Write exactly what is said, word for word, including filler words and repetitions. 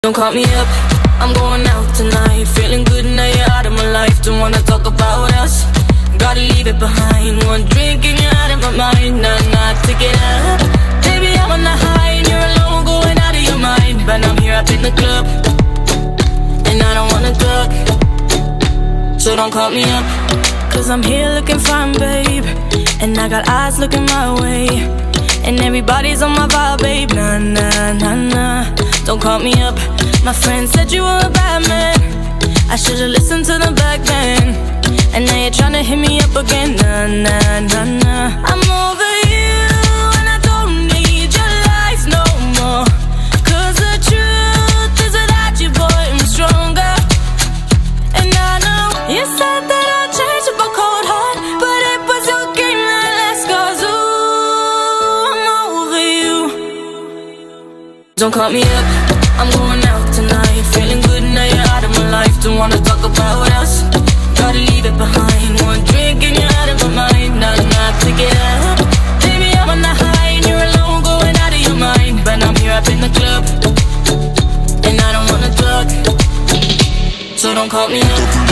Don't call me up, I'm going out tonight. Feeling good now you're out of my life. Don't wanna talk about us, gotta leave it behind. One drink and you're out of my mind. Nah, nah, take it up. Baby, I'm on the high and you're alone, going out of your mind. But I'm here up in the club, and I don't wanna talk, so don't call me up. Cause I'm here looking fine, babe, and I got eyes looking my way, and everybody's on my vibe, babe. Nah, nah, nah, nah, don't call me up. My friend said you were a bad man, I should've listened to them back then, and now you're tryna hit me up again. Nah, nah, nah, nah, I'm over you, and I don't need your lies no more. Cause the truth is without you, boy, I'm stronger. And I know you said that I'd change up a cold heart, but it was your game that last. Cause ooh, I'm over you. Don't call me up, I'm going out tonight. Feeling good now you're out of my life. Don't wanna talk about us, gotta leave it behind. One drink and you're out of my mind. Nah, nah, take it up. Baby, I'm on the high and you're alone, going out of your mind. But I'm here up in the club, and I don't wanna talk, so don't call me up.